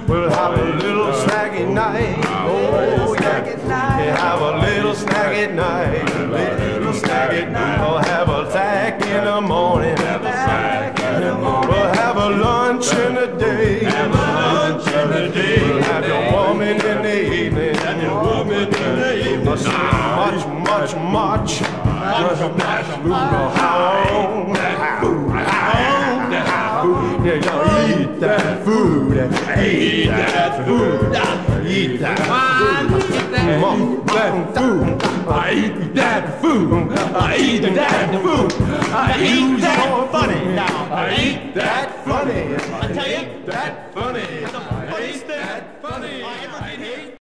We'll have a little snacky night. Oh, yeah. Have a little snacky night. Little snacky night. We'll have a tack in the morning. We'll have a lunch in the day. Have a lunch in the day. We'll have your woman in the evening. Have your woman in the evening. Much. Yeah, eat that food. Eat that food. Eat that food. I eat that food. I eat that food. I eat that funny. I eat that funny. I tell you, that funny.